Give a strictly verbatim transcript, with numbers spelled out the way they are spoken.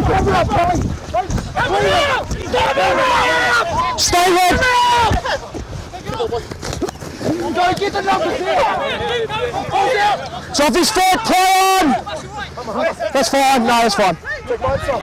Stay with. It's off his foot, play on! That's fine, no, that's fine.